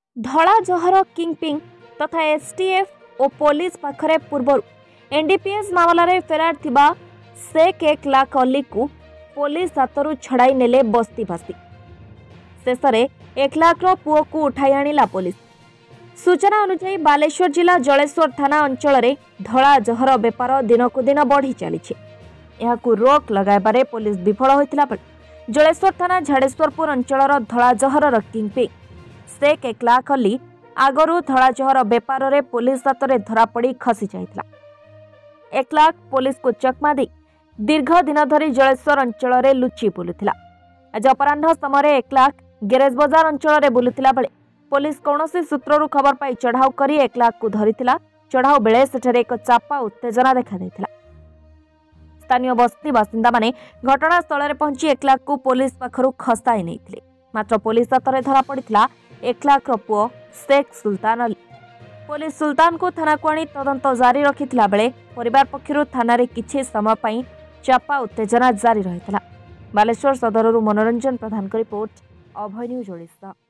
धला जहर किंगपिंग तथा एसटीएफ और पुलिस पाखरे पूर्व एनडीपीएस मामलें फेरार थिबा शेख 1 लाख अली को पुलिस हाथरू छड़ाई नेले बस्ती भासी शेष में 1 लाख पुओ को उठाई आनिला पुलिस। सूचना अनुसार बालेश्वर जिला जलेश्वर थाना अंचल में धला जहर बेपार दिनकू दिन बढ़ी चली रोक लगाइबारे पुलिस विफल होता बेले जलेश्वर थाना झाड़ेश्वरपुर अंचल धला जहर किंगपिंग शेख 1 लाख अली आगरू धला जहर बेपार रे पुलिस हाथ में धरापड़ी खसी जाइथिला। 1 लाख पुलिस को चकमा दे दीर्घ दिन धरी जलेश्वर अंचल में लुचि बुलुथिला। आज अपराह्न समय 1 लाख गैरेज बाजार अंचल में बुलुथिला बेले पुलिस कौनसी सूत्रु खबर पाई चढ़ाऊ कर 1 लाख को धरिथिला। चढ़ाऊ बेले सेठरे एक चापा उत्तेजना देखा देथिला। स्थानीय बस्ती बासिंदा माने घटनास्थल में पहुंची 1 लाख को पुलिस पाखरु खसाई नहीं मात्र पुलिस हाथ में धरा पड़ा 1 लाख पुओ शेख सुल्तान अली। पुलिस सुल्तान को थाना को आनी तदंत जारी रखिथिला बेले परिवार पक्षरु थाना रे किछि समय पई चापा उत्तेजना जारी रहितला। बालेश्वर सदररू मनोरंजन प्रधान रिपोर्ट अभय न्यूज ओडिशा।